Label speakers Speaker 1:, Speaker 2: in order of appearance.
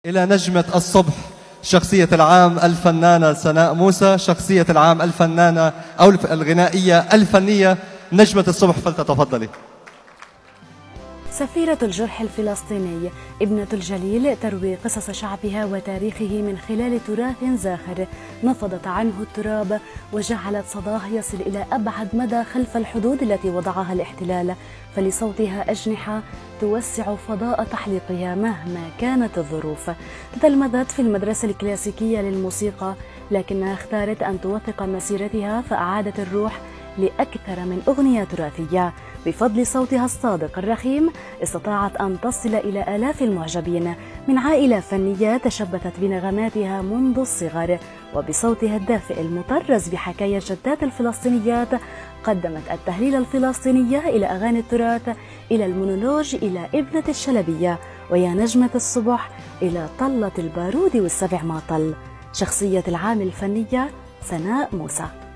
Speaker 1: إلى نجمة الصبح شخصية العام الفنانة سناء موسى، شخصية العام الفنانة أو الغنائية الفنية نجمة الصبح، فلتتفضلي.
Speaker 2: سفيرة الجرح الفلسطيني، ابنة الجليل، تروي قصص شعبها وتاريخه من خلال تراث زاخر نفضت عنه التراب وجعلت صداه يصل إلى أبعد مدى خلف الحدود التي وضعها الاحتلال، فلصوتها أجنحة توسع فضاء تحليقها مهما كانت الظروف. تتلمذت في المدرسة الكلاسيكية للموسيقى، لكنها اختارت أن توثق مسيرتها فأعادت الروح لأكثر من أغنية تراثية. بفضل صوتها الصادق الرخيم استطاعت أن تصل إلى آلاف المعجبين من عائلة فنية تشبثت بنغماتها منذ الصغر، وبصوتها الدافئ المطرز بحكاية جدات الفلسطينيات قدمت التهليل الفلسطينية إلى أغاني التراث، إلى المونولوج، إلى ابنة الشلبية، ويا نجمة الصبح، إلى طلة البارود والسبع ما طل. شخصية العام الفنية سناء موسى.